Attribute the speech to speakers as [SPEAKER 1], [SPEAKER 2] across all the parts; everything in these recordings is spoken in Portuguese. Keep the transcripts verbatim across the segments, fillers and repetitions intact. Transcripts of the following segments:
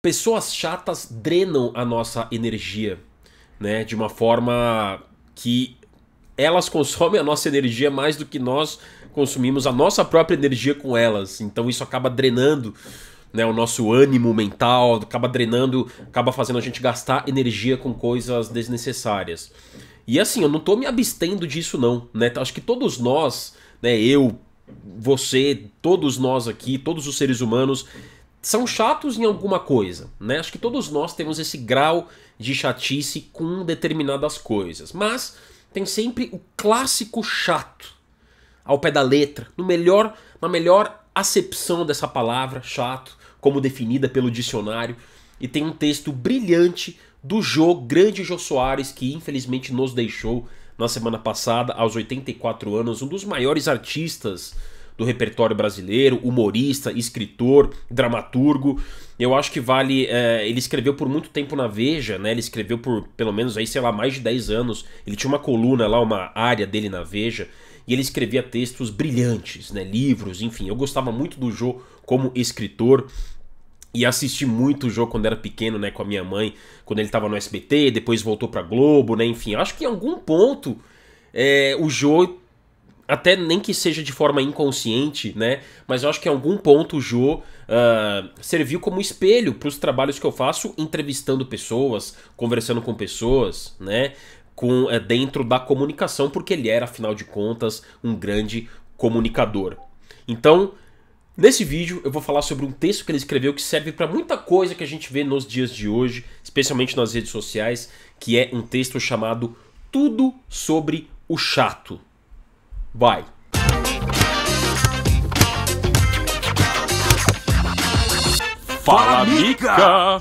[SPEAKER 1] pessoas chatas drenam a nossa energia, né? De uma forma que elas consomem a nossa energia mais do que nós consumimos a nossa própria energia com elas. Então isso acaba drenando, né, o nosso ânimo mental, acaba drenando, acaba fazendo a gente gastar energia com coisas desnecessárias. E assim, eu não tô me abstendo disso não, né? Acho que todos nós, né, eu, você, todos nós aqui, todos os seres humanos são chatos em alguma coisa, né? Acho que todos nós temos esse grau de chatice com determinadas coisas. Mas tem sempre o clássico chato, ao pé da letra, no melhor, na melhor acepção dessa palavra, chato, como definida pelo dicionário. E tem um texto brilhante do Jô, grande Jô Soares, que infelizmente nos deixou na semana passada, aos oitenta e quatro anos, um dos maiores artistas do repertório brasileiro, humorista, escritor, dramaturgo. Eu acho que vale... É, ele escreveu por muito tempo na Veja, né? Ele escreveu por pelo menos aí, sei lá, mais de dez anos. Ele tinha uma coluna lá, uma área dele na Veja, e ele escrevia textos brilhantes, né? Livros, enfim. Eu gostava muito do Jô como escritor. E assisti muito o Jô quando era pequeno, né, com a minha mãe, quando ele tava no S B T, depois voltou pra Globo, né, enfim. Acho que em algum ponto é, o Jô, até nem que seja de forma inconsciente, né, mas eu acho que em algum ponto o Jô uh, serviu como espelho para os trabalhos que eu faço, entrevistando pessoas, conversando com pessoas, né, com, uh, dentro da comunicação, porque ele era, afinal de contas, um grande comunicador. Então, nesse vídeo eu vou falar sobre um texto que ele escreveu que serve para muita coisa que a gente vê nos dias de hoje, especialmente nas redes sociais, que é um texto chamado Tudo sobre o Chato. Vai! Fala, mica!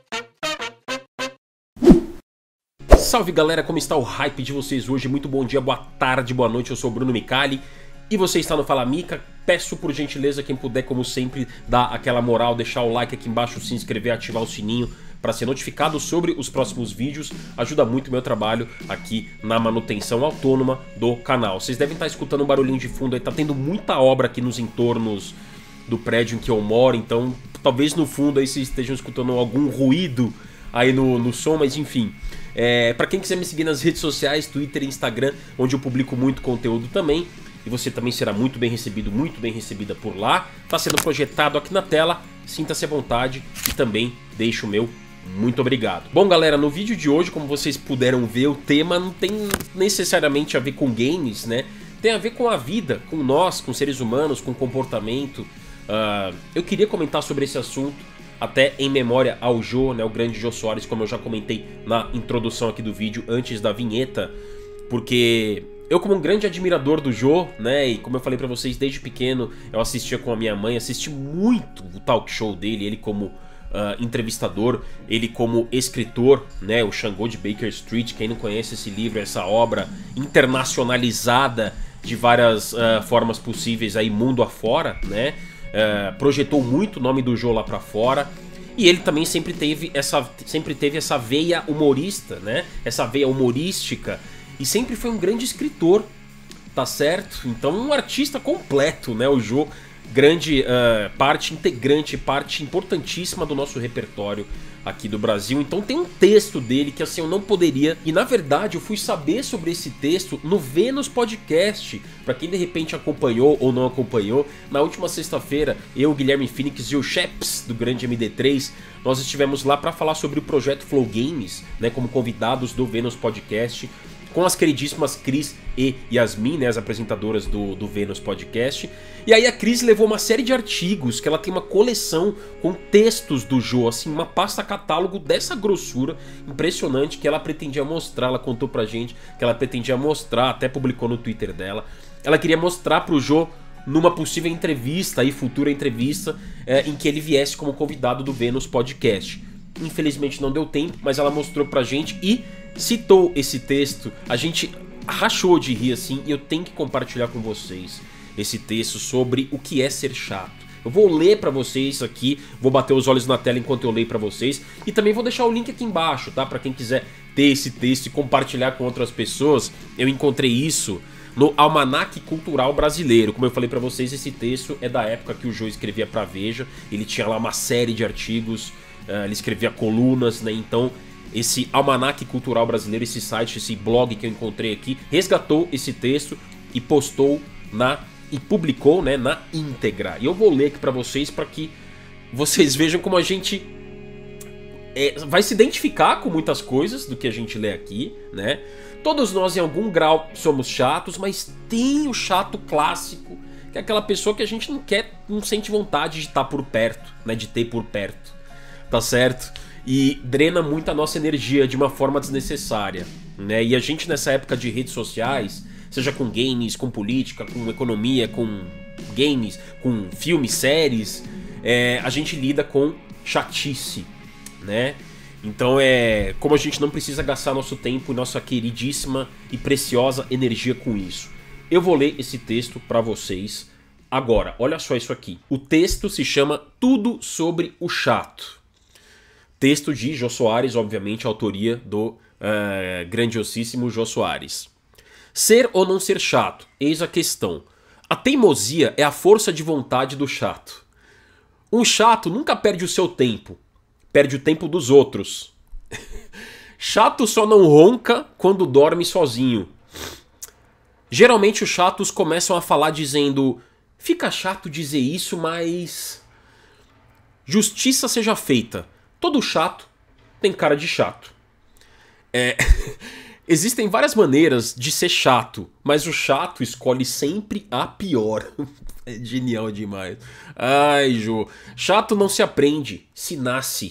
[SPEAKER 1] Salve galera, como está o hype de vocês hoje? Muito bom dia, boa tarde, boa noite, eu sou o Bruno Micali. E você está no Fala Mica, peço por gentileza, quem puder, como sempre, dar aquela moral, deixar o like aqui embaixo, se inscrever, ativar o sininho para ser notificado sobre os próximos vídeos. Ajuda muito o meu trabalho aqui na manutenção autônoma do canal. Vocês devem estar escutando um barulhinho de fundo aí, tá tendo muita obra aqui nos entornos do prédio em que eu moro, então talvez no fundo aí vocês estejam escutando algum ruído aí no, no som, mas enfim. É, para quem quiser me seguir nas redes sociais, Twitter e Instagram, onde eu publico muito conteúdo também, e você também será muito bem recebido, muito bem recebida por lá. Está sendo projetado aqui na tela, sinta-se à vontade e também deixo o meu muito obrigado. Bom galera, no vídeo de hoje, como vocês puderam ver, o tema não tem necessariamente a ver com games, né? Tem a ver com a vida, com nós, com seres humanos, com comportamento. Uh, eu queria comentar sobre esse assunto, até em memória ao Jô, né, o grande Jô Soares, como eu já comentei na introdução aqui do vídeo, antes da vinheta, porque eu, como um grande admirador do Jô, né, e como eu falei pra vocês, desde pequeno eu assistia com a minha mãe, assisti muito o talk show dele, ele como uh, entrevistador, ele como escritor, né, o Xangô de Baker Street. Quem não conhece esse livro, essa obra internacionalizada de várias uh, formas possíveis aí mundo afora, né, uh, projetou muito o nome do Jô lá pra fora. E ele também sempre teve essa, sempre teve essa veia humorista, né, essa veia humorística. E sempre foi um grande escritor, tá certo? Então um artista completo, né? O Jô, grande uh, parte integrante, parte importantíssima do nosso repertório aqui do Brasil. Então tem um texto dele que assim eu não poderia... E na verdade eu fui saber sobre esse texto no Vênus Podcast. Pra quem de repente acompanhou ou não acompanhou, na última sexta-feira eu, Guilherme Phoenix e o Sheps do grande M D três, nós estivemos lá para falar sobre o projeto Flow Games, né? Como convidados do Vênus Podcast, com as queridíssimas Cris e Yasmin, né, as apresentadoras do, do Vênus Podcast. E aí a Cris levou uma série de artigos, que ela tem uma coleção com textos do Jô, assim, uma pasta catálogo dessa grossura, impressionante, que ela pretendia mostrar, ela contou pra gente que ela pretendia mostrar, até publicou no Twitter dela, ela queria mostrar pro Jô numa possível entrevista, aí, futura entrevista, é, em que ele viesse como convidado do Vênus Podcast. Infelizmente não deu tempo, mas ela mostrou pra gente e citou esse texto. A gente rachou de rir assim, e eu tenho que compartilhar com vocês esse texto sobre o que é ser chato. Eu vou ler pra vocês aqui, vou bater os olhos na tela enquanto eu leio pra vocês, e também vou deixar o link aqui embaixo, tá? Pra quem quiser ter esse texto e compartilhar com outras pessoas. Eu encontrei isso no Almanaque Cultural Brasileiro. Como eu falei pra vocês, esse texto é da época que o Jô escrevia pra Veja. Ele tinha lá uma série de artigos uh, ele escrevia colunas, né? Então esse Almanaque Cultural Brasileiro, esse site, esse blog que eu encontrei aqui, resgatou esse texto e postou na e publicou, né, na íntegra. E eu vou ler aqui para vocês para que vocês vejam como a gente é, vai se identificar com muitas coisas do que a gente lê aqui, né? Todos nós em algum grau somos chatos, mas tem o chato clássico, que é aquela pessoa que a gente não quer, não sente vontade de estar por perto, né, de ter por perto, tá certo? E drena muito a nossa energia de uma forma desnecessária, né? E a gente nessa época de redes sociais, seja com games, com política, com economia, com games, com filmes, séries, é, a gente lida com chatice, né? Então é como a gente não precisa gastar nosso tempo e nossa queridíssima e preciosa energia com isso. Eu vou ler esse texto para vocês agora. Olha só isso aqui. O texto se chama Tudo sobre o Chato. Texto de Jô Soares, obviamente, autoria do uh, grandiosíssimo Jô Soares. Ser ou não ser chato? Eis a questão. A teimosia é a força de vontade do chato. Um chato nunca perde o seu tempo. Perde o tempo dos outros. Chato só não ronca quando dorme sozinho. Geralmente os chatos começam a falar dizendo: fica chato dizer isso, mas... justiça seja feita. Todo chato tem cara de chato. É... Existem várias maneiras de ser chato, mas o chato escolhe sempre a pior. É genial demais. Ai, Jô. Chato não se aprende, se nasce.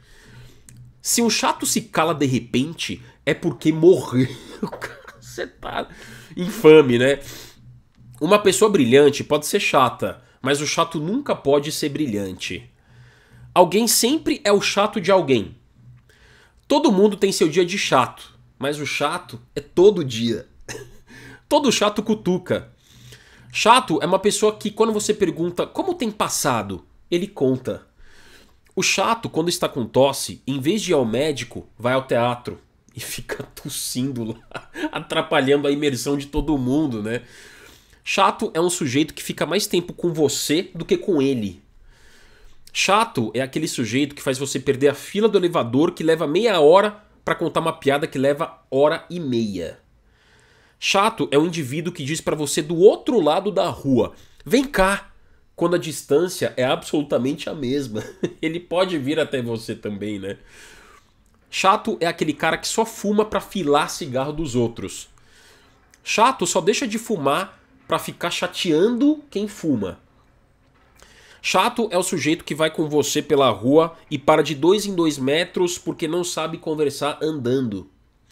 [SPEAKER 1] Se um chato se cala de repente, é porque morreu. Você tá infame, né? Uma pessoa brilhante pode ser chata, mas o chato nunca pode ser brilhante. Alguém sempre é o chato de alguém. Todo mundo tem seu dia de chato, mas o chato é todo dia. Todo chato cutuca. Chato é uma pessoa que, quando você pergunta como tem passado, ele conta. O chato, quando está com tosse, em vez de ir ao médico, vai ao teatro e fica tossindo lá, atrapalhando a imersão de todo mundo, né? Chato é um sujeito que fica mais tempo com você do que com ele. Chato é aquele sujeito que faz você perder a fila do elevador, que leva meia hora para contar uma piada que leva hora e meia. Chato é o indivíduo que diz para você do outro lado da rua: vem cá, quando a distância é absolutamente a mesma. Ele pode vir até você também, né? Chato é aquele cara que só fuma para filar cigarro dos outros. Chato só deixa de fumar para ficar chateando quem fuma. Chato é o sujeito que vai com você pela rua e para de dois em dois metros porque não sabe conversar andando.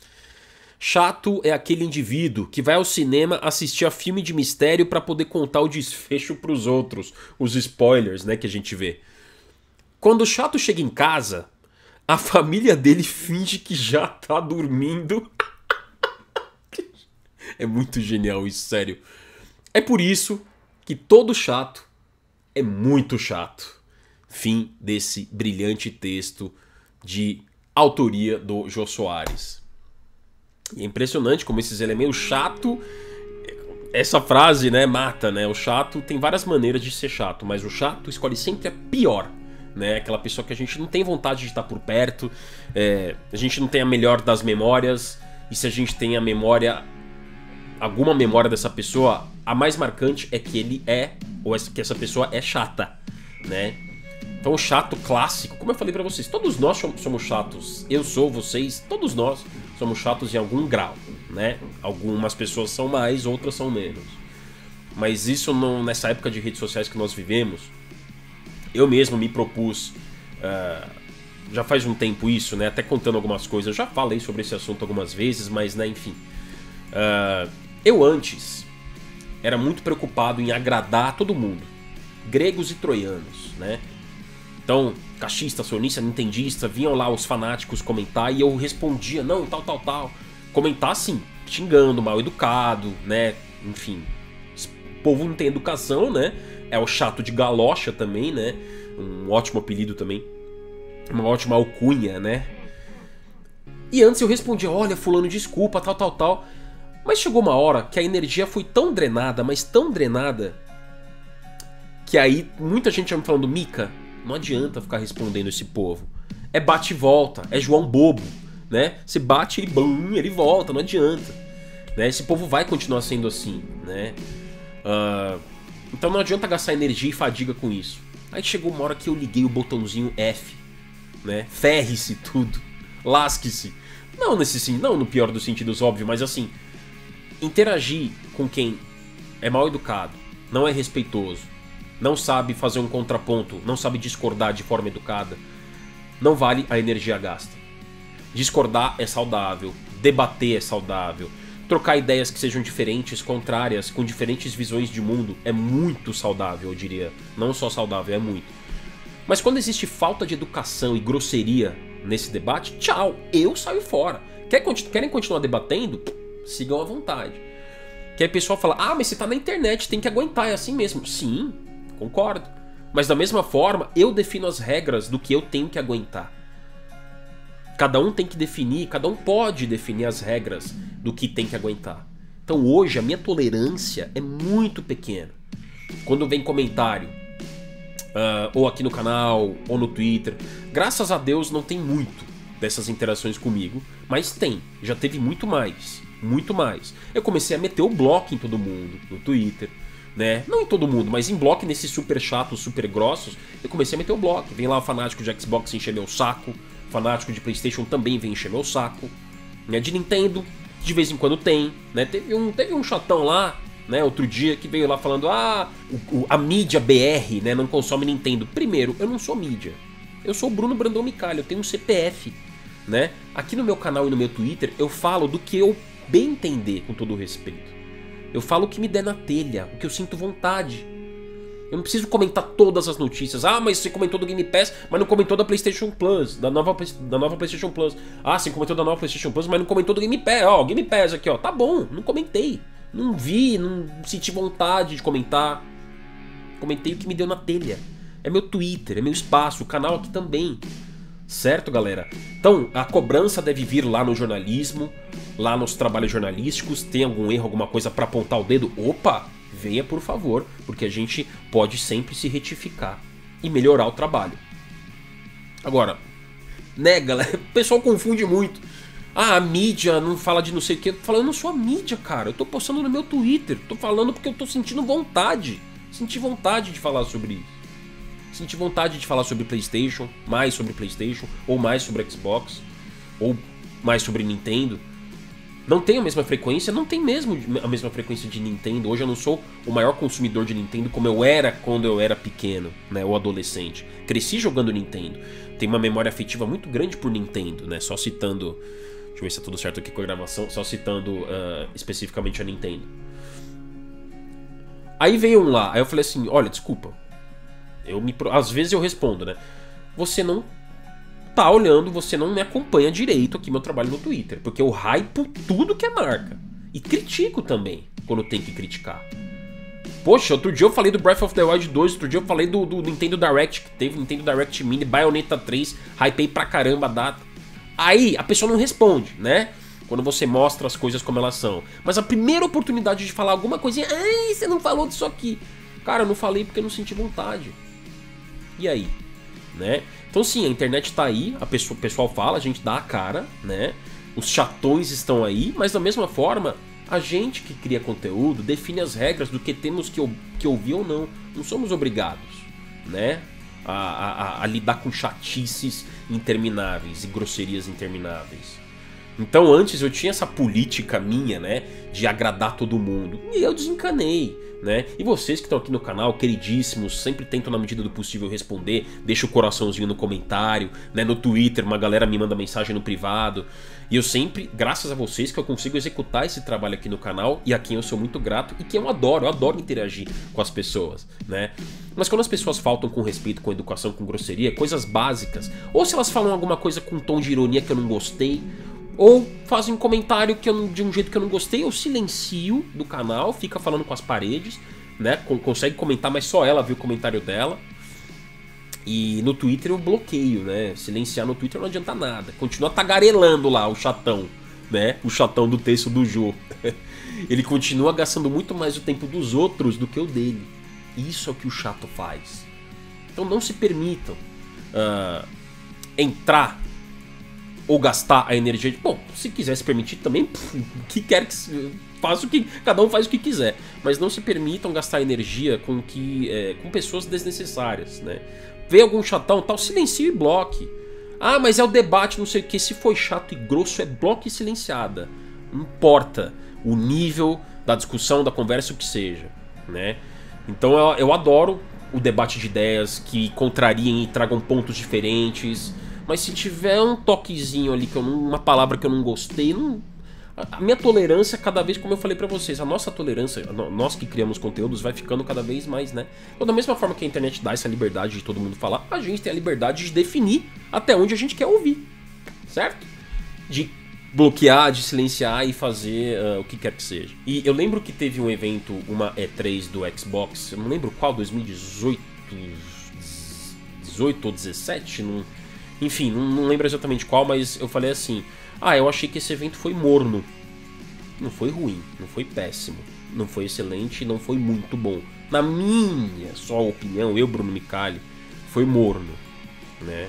[SPEAKER 1] Chato é aquele indivíduo que vai ao cinema assistir a filme de mistério para poder contar o desfecho para os outros, os spoilers, né, que a gente vê. Quando o chato chega em casa, a família dele finge que já tá dormindo. É muito genial isso, sério. É por isso que todo chato é muito chato. Fim desse brilhante texto de autoria do Jô Soares. E é impressionante como esses elementos... O chato... Essa frase, né, mata, né? O chato tem várias maneiras de ser chato, mas o chato escolhe sempre a pior, né? Aquela pessoa que a gente não tem vontade de estar por perto, é, a gente não tem a melhor das memórias, e se a gente tem a memória... alguma memória dessa pessoa, a mais marcante é que ele é... ou que essa pessoa é chata, né? Então o chato clássico, como eu falei pra vocês, todos nós somos chatos. Eu sou, vocês, todos nós somos chatos em algum grau, né? Algumas pessoas são mais, outras são menos. Mas isso não, nessa época de redes sociais que nós vivemos, eu mesmo me propus, uh, já faz um tempo isso, né? Até contando algumas coisas, eu já falei sobre esse assunto algumas vezes, mas né, enfim. Uh, eu antes era muito preocupado em agradar todo mundo, gregos e troianos, né? Então, cachista, sionista, nintendista, vinham lá os fanáticos comentar e eu respondia, não, tal, tal, tal. Comentar assim, xingando, mal educado, né? Enfim, o povo não tem educação, né? É o chato de galocha também, né? Um ótimo apelido também. Uma ótima alcunha, né? E antes eu respondia, olha, fulano, desculpa, tal, tal, tal. Mas chegou uma hora que a energia foi tão drenada, mas tão drenada, que aí muita gente já me falando, Mika, não adianta ficar respondendo esse povo. é bate e volta, é João Bobo, né? Você bate e bum, ele volta, não adianta. Né? Esse povo vai continuar sendo assim, né? Uh, então não adianta gastar energia e fadiga com isso. Aí chegou uma hora que eu liguei o botãozinho F, né? Ferre-se tudo, lasque-se. Não nesse não no pior dos sentidos, óbvio, mas assim, interagir com quem é mal educado, não é respeitoso, não sabe fazer um contraponto, não sabe discordar de forma educada, não vale a energia gasta. Discordar é saudável, debater é saudável, trocar ideias que sejam diferentes, contrárias, com diferentes visões de mundo é muito saudável, eu diria. Não só saudável, é muito. Mas quando existe falta de educação e grosseria nesse debate, tchau, eu saio fora. Querem continuar debatendo? Sigam à vontade. Que aí o pessoal fala, ah, mas você tá na internet, tem que aguentar, é assim mesmo. Sim, concordo. Mas da mesma forma, eu defino as regras do que eu tenho que aguentar. Cada um tem que definir, cada um pode definir as regras do que tem que aguentar. Então hoje a minha tolerância é muito pequena. Quando vem comentário, uh, ou aqui no canal, ou no Twitter, graças a Deus não tem muito dessas interações comigo, mas tem, já teve muito mais, muito mais. Eu comecei a meter o bloco em todo mundo, no Twitter, né? Não em todo mundo, mas em bloco, nesses super chatos, super grossos, eu comecei a meter o bloco. Vem lá o fanático de Xbox encher meu saco, o fanático de PlayStation também vem encher meu saco, né? De Nintendo, de vez em quando tem, né? Teve um, teve um chatão lá, né, outro dia, que veio lá falando, ah, o, o, a mídia B R, né, não consome Nintendo. Primeiro, eu não sou mídia. Eu sou o Bruno Brandão Micali, eu tenho um C P F, né? Aqui no meu canal e no meu Twitter, eu falo do que eu bem entender, com todo o respeito. Eu falo o que me der na telha, o que eu sinto vontade. Eu não preciso comentar todas as notícias. Ah, mas você comentou do Game Pass, mas não comentou da PlayStation Plus, da nova, da nova PlayStation Plus. Ah, você comentou da nova PlayStation Plus, mas não comentou do Game Pass. Ó, Game Pass aqui, ó. Tá bom, não comentei. Não vi, não senti vontade de comentar. Comentei o que me deu na telha. É meu Twitter, é meu espaço, o canal aqui também. Certo, galera? Então, a cobrança deve vir lá no jornalismo, lá nos trabalhos jornalísticos. Tem algum erro, alguma coisa pra apontar o dedo? Opa, venha por favor, porque a gente pode sempre se retificar e melhorar o trabalho. Agora, né, galera? O pessoal confunde muito. Ah, a mídia não fala de não sei o que. Eu tô falando, eu não sou a mídia, cara. Eu tô postando no meu Twitter. Tô falando porque eu tô sentindo vontade. Senti vontade de falar sobre isso. Senti vontade de falar sobre PlayStation, mais sobre PlayStation, ou mais sobre Xbox, ou mais sobre Nintendo. Não tem a mesma frequência, não tem mesmo a mesma frequência de Nintendo. Hoje eu não sou o maior consumidor de Nintendo como eu era quando eu era pequeno, né, ou adolescente. Cresci jogando Nintendo. Tenho uma memória afetiva muito grande por Nintendo, né, só citando... Deixa eu ver se tá tudo certo aqui com a gravação, só citando uh, especificamente a Nintendo. Aí veio um lá, aí eu falei assim, olha, desculpa. Eu me, às vezes eu respondo, né? Você não tá olhando, você não me acompanha direito aqui meu trabalho no Twitter. Porque eu hypo tudo que é marca. E critico também, quando tem que criticar. Poxa, outro dia eu falei do Breath of the Wild dois, outro dia eu falei do, do Nintendo Direct, que teve Nintendo Direct Mini, Bayonetta três, hypei pra caramba a data. Aí a pessoa não responde, né? Quando você mostra as coisas como elas são. Mas a primeira oportunidade de falar alguma coisinha, ai, você não falou disso aqui. Cara, eu não falei porque eu não senti vontade. E aí? Né? Então sim, a internet tá aí, a pessoa, o pessoal fala, a gente dá a cara, né? Os chatões estão aí, mas da mesma forma, a gente que cria conteúdo define as regras do que temos que, que ouvir ou não. Não somos obrigados, né? A, a, a lidar com chatices intermináveis e grosserias intermináveis. Então antes eu tinha essa política minha, né, de agradar todo mundo, e eu desencanei, né? E vocês que estão aqui no canal, queridíssimos, sempre tentam na medida do possível responder, deixa o coraçãozinho no comentário, né? No Twitter uma galera me manda mensagem no privado, e eu sempre, graças a vocês, que eu consigo executar esse trabalho aqui no canal, e a quem eu sou muito grato, e que eu adoro, eu adoro interagir com as pessoas, né? Mas quando as pessoas faltam com respeito, com educação, com grosseria, coisas básicas, ou se elas falam alguma coisa com um tom de ironia que eu não gostei, ou fazem um comentário que eu, de um jeito que eu não gostei, eu silencio do canal, fica falando com as paredes, né? Consegue comentar, mas só ela viu o comentário dela. E no Twitter eu bloqueio, né? Silenciar no Twitter não adianta nada. Continua tagarelando lá o chatão, né? O chatão do texto do Jô. Ele continua gastando muito mais o tempo dos outros do que o dele. Isso é o que o chato faz. Então não se permitam uh, entrar ou gastar a energia de... Bom, se quiser se permitir também, pff, que quer que faça o que... Cada um faz o que quiser. Mas não se permitam gastar energia com, que, é, com pessoas desnecessárias, né? Vê algum chatão, tal, silencie e bloque. Ah, mas é o debate, não sei o que. Se foi chato e grosso, é bloque e silenciada. Não importa o nível da discussão, da conversa, o que seja, né? Então eu, eu adoro o debate de ideias que contrariem e tragam pontos diferentes. Mas se tiver um toquezinho ali, que eu não, uma palavra que eu não gostei, não, a minha tolerância cada vez, como eu falei pra vocês, a nossa tolerância, nós que criamos conteúdos, vai ficando cada vez mais, né? Então, da mesma forma que a internet dá essa liberdade de todo mundo falar, a gente tem a liberdade de definir até onde a gente quer ouvir, certo? De bloquear, de silenciar e fazer uh, o que quer que seja. E eu lembro que teve um evento, uma E três do Xbox, eu não lembro qual, dois mil e dezoito, dezoito ou dezessete, não... Enfim, não, não lembro exatamente qual, mas eu falei assim: ah, eu achei que esse evento foi morno. Não foi ruim, não foi péssimo, não foi excelente, não foi muito bom. Na minha só opinião, eu, Bruno Micali, foi morno, né?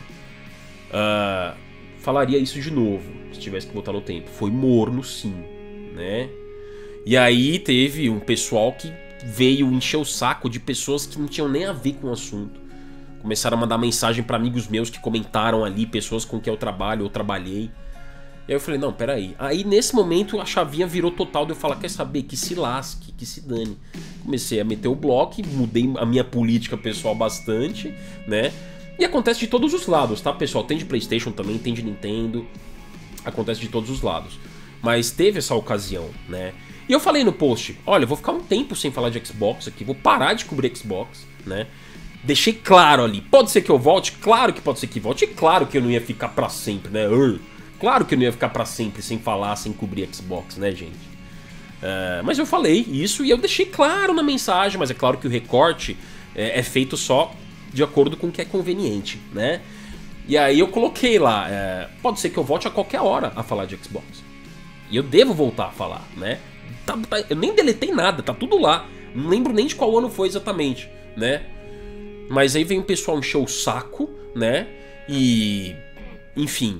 [SPEAKER 1] Uh, falaria isso de novo, se tivesse que voltar no tempo. Foi morno sim, né? E aí teve um pessoal que veio encher o saco de pessoas que não tinham nem a ver com o assunto. Começaram a mandar mensagem pra amigos meus que comentaram ali, pessoas com quem eu trabalho, eu trabalhei. E aí eu falei, não, peraí. Aí nesse momento a chavinha virou total de eu falar, quer saber, que se lasque, que se dane. Comecei a meter o bloco, mudei a minha política pessoal bastante, né? E acontece de todos os lados, tá, pessoal? Tem de PlayStation também, tem de Nintendo. Acontece de todos os lados. Mas teve essa ocasião, né? E eu falei no post, olha, eu vou ficar um tempo sem falar de Xbox aqui, vou parar de cobrir Xbox, né? Deixei claro ali, pode ser que eu volte? Claro que pode ser que volte, e claro que eu não ia ficar pra sempre, né? Uh, claro que eu não ia ficar pra sempre sem falar, sem cobrir Xbox, né, gente? Uh, mas eu falei isso e eu deixei claro na mensagem, mas é claro que o recorte é, é feito só de acordo com o que é conveniente, né? E aí eu coloquei lá, é, pode ser que eu volte a qualquer hora a falar de Xbox. E eu devo voltar a falar, né? Tá, tá, eu nem deletei nada, tá tudo lá. Não lembro nem de qual ano foi exatamente, né? Mas aí vem o pessoal encher o saco, né? E... enfim.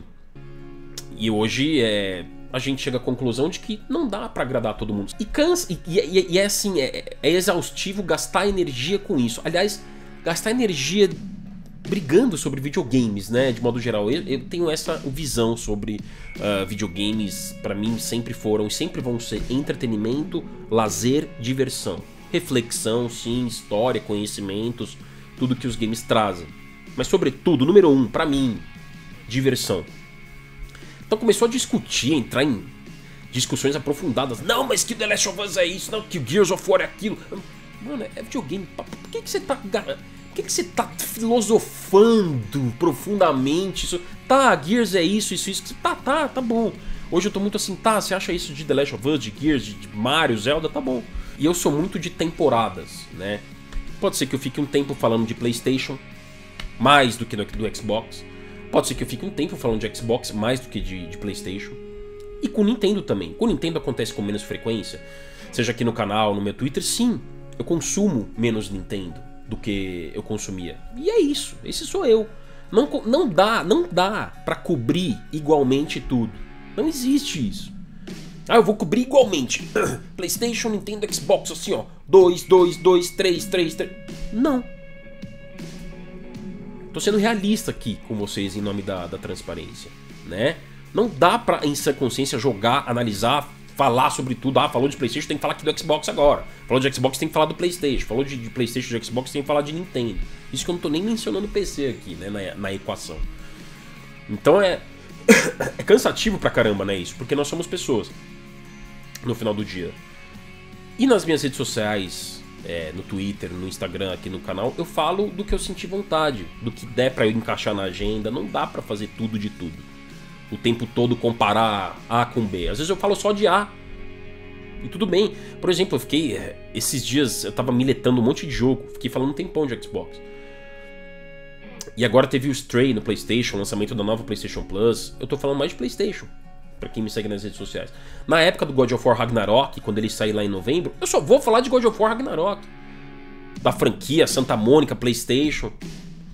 [SPEAKER 1] E hoje é... a gente chega à conclusão de que não dá pra agradar todo mundo. E cansa... E, e, e é assim, é, é exaustivo gastar energia com isso. Aliás, gastar energia brigando sobre videogames, né? De modo geral. Eu, eu tenho essa visão sobre uh, videogames. Pra mim sempre foram e sempre vão ser entretenimento, lazer, diversão. Reflexão, sim, história, conhecimentos... tudo que os games trazem. Mas sobretudo, número um, pra mim, diversão. Então começou a discutir, entrar em discussões aprofundadas. Não, mas que The Last of Us é isso, não, que o Gears of War é aquilo. Mano, é videogame. Por que, que você tá... Por que, que você tá filosofando profundamente? Isso? Tá, Gears é isso, isso, isso. Tá, tá, tá bom. Hoje eu tô muito assim, tá, você acha isso de The Last of Us, de Gears, de Mario, Zelda, tá bom. E eu sou muito de temporadas, né? Pode ser que eu fique um tempo falando de PlayStation, mais do que do, do Xbox. Pode ser que eu fique um tempo falando de Xbox, mais do que de, de PlayStation. E com Nintendo também. Com Nintendo acontece com menos frequência. Seja aqui no canal, no meu Twitter, sim. Eu consumo menos Nintendo do que eu consumia. E é isso. Esse sou eu. Não, não dá, não dá pra cobrir igualmente tudo. Não existe isso. Ah, eu vou cobrir igualmente PlayStation, Nintendo, Xbox, assim ó, dois, dois, dois, três, três, três. Não. Tô sendo realista aqui com vocês em nome da, da transparência, né? Não dá pra, em sua consciência, jogar, analisar, falar sobre tudo. Ah, falou de PlayStation, tem que falar aqui do Xbox agora. Falou de Xbox, tem que falar do PlayStation. Falou de, de PlayStation e de Xbox, tem que falar de Nintendo. Isso que eu não tô nem mencionando o P C aqui, né, na, na equação. Então é... é cansativo pra caramba, né, isso? Porque nós somos pessoas. No final do dia. E nas minhas redes sociais, é, no Twitter, no Instagram, aqui no canal, eu falo do que eu senti vontade, do que der pra eu encaixar na agenda. Não dá pra fazer tudo de tudo. O tempo todo comparar A com B. Às vezes eu falo só de A. E tudo bem. Por exemplo, eu fiquei... esses dias eu tava miletando um monte de jogo. Fiquei falando um tempão de Xbox. E agora teve o Stray no PlayStation, o lançamento da nova PlayStation Plus. Eu tô falando mais de PlayStation. Pra quem me segue nas redes sociais. Na época do God of War Ragnarok, quando ele sair lá em novembro, eu só vou falar de God of War Ragnarok. Da franquia, Santa Mônica, PlayStation.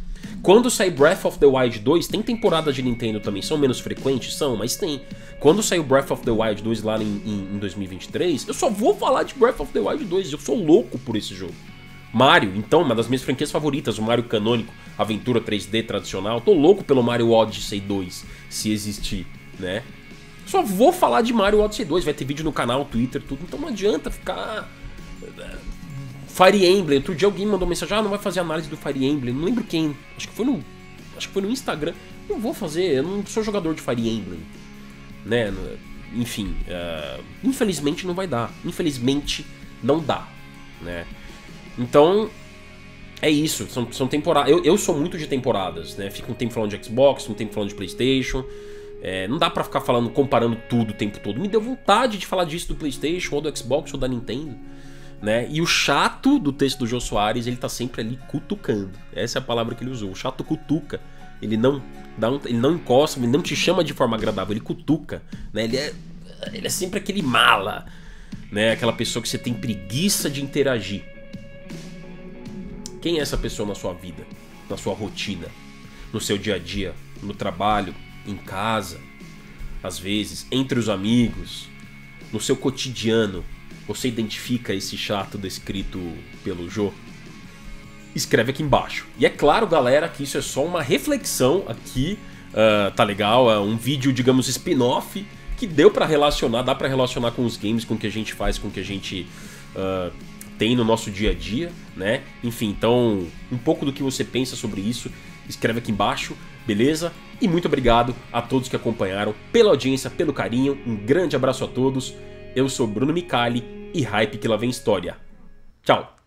[SPEAKER 1] Quando sair Breath of the Wild dois, tem temporadas de Nintendo também, são menos frequentes? São, mas tem. Quando sair o Breath of the Wild dois lá em, em, em dois mil e vinte e três, eu só vou falar de Breath of the Wild dois, eu sou louco por esse jogo. Mario, então, uma das minhas franquias favoritas, o Mario canônico, aventura três D tradicional, tô louco pelo Mario Odyssey dois, se existir, né? Só vou falar de Mario Odyssey dois, vai ter vídeo no canal, Twitter, tudo, então não adianta ficar... Fire Emblem, outro dia alguém mandou mensagem, ah, não vai fazer análise do Fire Emblem, não lembro quem, acho que foi no, acho que foi no Instagram, não vou fazer, eu não sou jogador de Fire Emblem, né, enfim, uh, infelizmente não vai dar, infelizmente não dá, né, então é isso, são, são temporadas, eu, eu sou muito de temporadas, né, fico um tempo falando de Xbox, um tempo falando de PlayStation, é, não dá pra ficar falando, comparando tudo o tempo todo, me deu vontade de falar disso do PlayStation, ou do Xbox, ou da Nintendo. Né? E o chato do texto do Jô Soares, ele tá sempre ali cutucando. Essa é a palavra que ele usou. O chato cutuca. Ele não, dá um, ele não encosta, ele não te chama de forma agradável, ele cutuca. Né? Ele, é, ele é sempre aquele mala. Né? Aquela pessoa que você tem preguiça de interagir. Quem é essa pessoa na sua vida? Na sua rotina? No seu dia a dia? No trabalho? Em casa? Às vezes? Entre os amigos? No seu cotidiano? Você identifica esse chato descrito pelo Jô? Escreve aqui embaixo. E é claro, galera, que isso é só uma reflexão aqui, uh, tá legal? É um vídeo, digamos, spin-off, que deu pra relacionar, dá pra relacionar com os games, com o que a gente faz, com o que a gente uh, tem no nosso dia a dia, né? Enfim, então, um pouco do que você pensa sobre isso, escreve aqui embaixo, beleza? E muito obrigado a todos que acompanharam, pela audiência, pelo carinho, um grande abraço a todos. Eu sou Bruno Micali e hype que lá vem história. Tchau!